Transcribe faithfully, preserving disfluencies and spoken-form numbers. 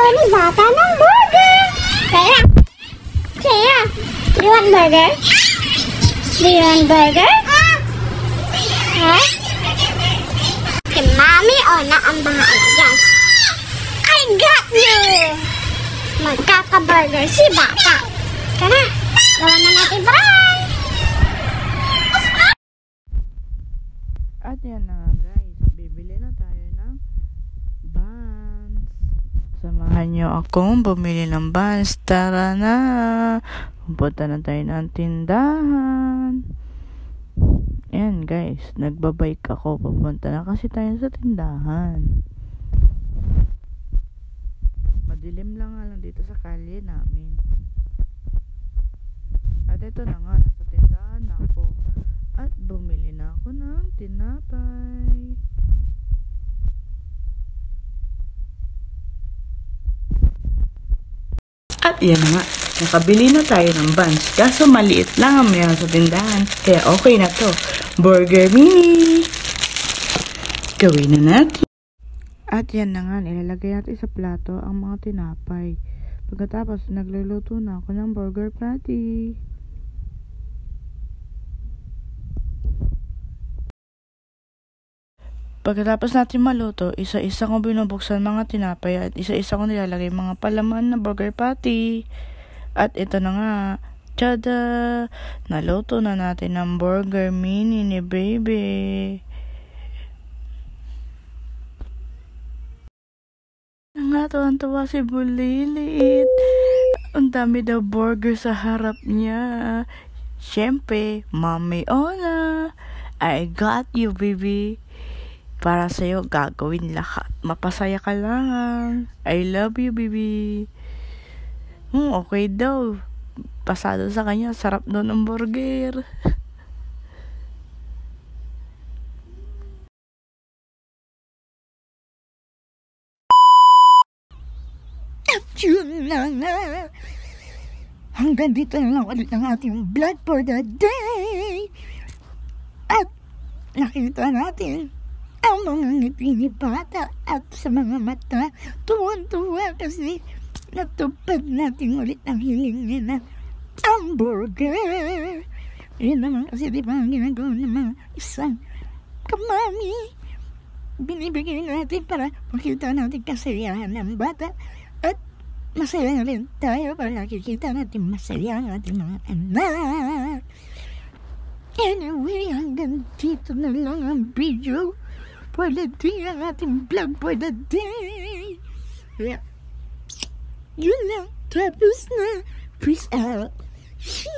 ni bata ng burger. Kaya, kaya, do you want burger? Do you want burger? Ha? Si Mami Ona ang bahala dyan. I got you! Magkaka-burger si bata. Tara, gawan na natin parang. At yan na nga guys, bibili na tayo ng buns. Samahan nyo akong bumili ng buns. Tara na! Pupunta na tayo ng tindahan. Ayan guys, nagbabike ako. Pupunta na kasi tayo sa tindahan. Madilim lang nga lang dito sa kalye namin. At ito na nga, nasa tindahan na ako. At bumili na ako ng tinapay. At yan na nga, nakabili na tayo ng buns. Kaso maliit lang ang meron sa tindahan. Kaya okay na to. Burger mini. Gawin na natin. At yan na nga, ilalagay natin sa plato ang mga tinapay. Pagkatapos, nagluluto na ako ng burger patty. Pagkatapos natin maluto, isa-isa ko binubuksan mga tinapay at isa-isa ko nilalagay mga palaman na burger patty. At ito na nga, tada! Naluto na natin ang burger mini ni baby. Nga, tuwan-tuwa si Bulilit. Ang dami daw burger sa harap niya. Siyempre, Mami Ona, I got you, baby. Para sa'yo, gagawin lahat. Mapasaya ka lang. I love you, baby. Hmm, okay daw. Pasado sa kanya, sarap doon ang burger. At yun na nga. Hanggang dito na lang ulit ang ating vlog for the day. At nakita natin ang mga ngiti ni bata at sa mga mata. Tuwan-tuwa kasi natupad natin ulit ang hiling niya na hamburger. Yun naman kasi di ba ang ginagawa ng mga isang kamami. Binibigay natin para makita natin kasayahan ng bata. At masaya rin tayo para nakikita natin masaya ang ating mga anak. Anyway, hanggang dito na lang ang video for the day, ang ating vlog for the day. Yeah. Yun lang, tapos na. Peace out.